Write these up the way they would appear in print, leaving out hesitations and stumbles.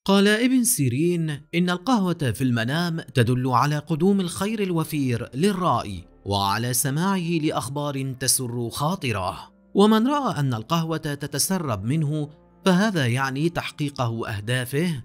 قال ابن سيرين: إن القهوة في المنام تدل على قدوم الخير الوفير للرائي وعلى سماعه لأخبار تسر خاطره، ومن رأى أن القهوة تتسرب منه فهذا يعني تحقيقه أهدافه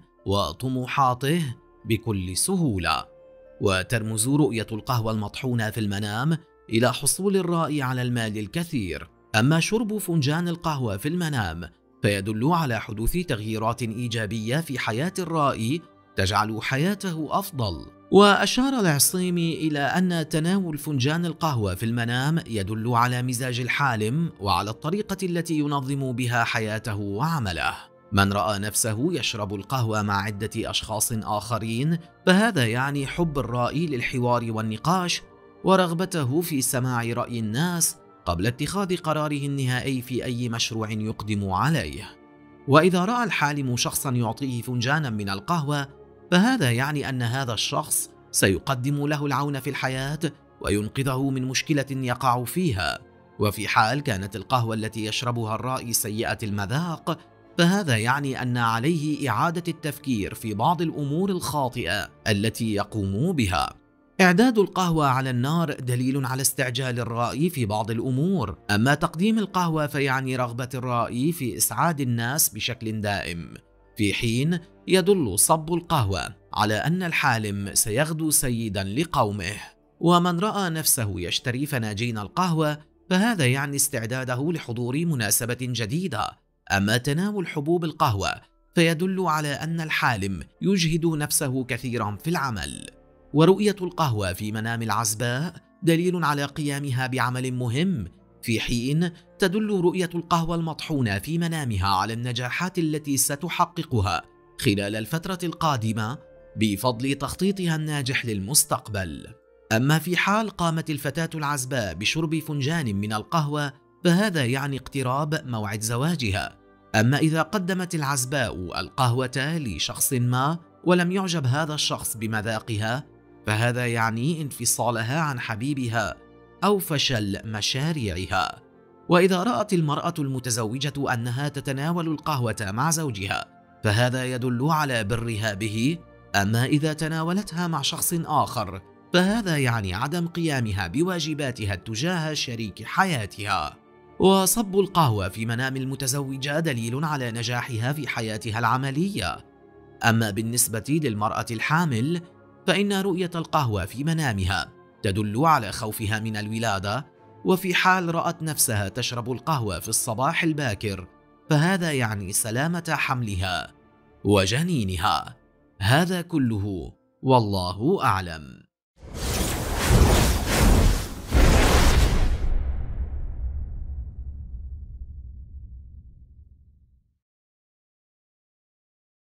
وطموحاته بكل سهولة. وترمز رؤية القهوة المطحونة في المنام إلى حصول الرائي على المال الكثير، أما شرب فنجان القهوة في المنام فيدل على حدوث تغييرات إيجابية في حياة الرائي تجعل حياته أفضل. وأشار العصيمي إلى أن تناول فنجان القهوة في المنام يدل على مزاج الحالم وعلى الطريقة التي ينظم بها حياته وعمله. من رأى نفسه يشرب القهوة مع عدة أشخاص آخرين فهذا يعني حب الرائي للحوار والنقاش ورغبته في سماع رأي الناس قبل اتخاذ قراره النهائي في أي مشروع يقدم عليه. وإذا رأى الحالم شخصا يعطيه فنجانا من القهوة فهذا يعني أن هذا الشخص سيقدم له العون في الحياة وينقذه من مشكلة يقع فيها. وفي حال كانت القهوة التي يشربها الرائي سيئة المذاق فهذا يعني أن عليه إعادة التفكير في بعض الأمور الخاطئة التي يقوم بها. إعداد القهوة على النار دليل على استعجال الرائي في بعض الأمور، أما تقديم القهوة فيعني رغبة الرائي في إسعاد الناس بشكل دائم، في حين يدل صب القهوة على أن الحالم سيغدو سيدا لقومه. ومن رأى نفسه يشتري فناجين القهوة فهذا يعني استعداده لحضور مناسبة جديدة، أما تناول حبوب القهوة فيدل على أن الحالم يجهد نفسه كثيرا في العمل. ورؤية القهوة في منام العزباء دليل على قيامها بعمل مهم، في حين تدل رؤية القهوة المطحونة في منامها على النجاحات التي ستحققها خلال الفترة القادمة بفضل تخطيطها الناجح للمستقبل. أما في حال قامت الفتاة العزباء بشرب فنجان من القهوة فهذا يعني اقتراب موعد زواجها، أما إذا قدمت العزباء القهوة لشخص ما ولم يعجب هذا الشخص بمذاقها فهذا يعني انفصالها عن حبيبها أو فشل مشاريعها. وإذا رأت المرأة المتزوجة أنها تتناول القهوة مع زوجها فهذا يدل على برها به، أما إذا تناولتها مع شخص آخر فهذا يعني عدم قيامها بواجباتها تجاه شريك حياتها. وصب القهوة في منام المتزوجة دليل على نجاحها في حياتها العملية، أما بالنسبة للمرأة الحامل فإن رؤية القهوة في منامها تدل على خوفها من الولادة، وفي حال رأت نفسها تشرب القهوة في الصباح الباكر فهذا يعني سلامة حملها وجنينها. هذا كله والله أعلم.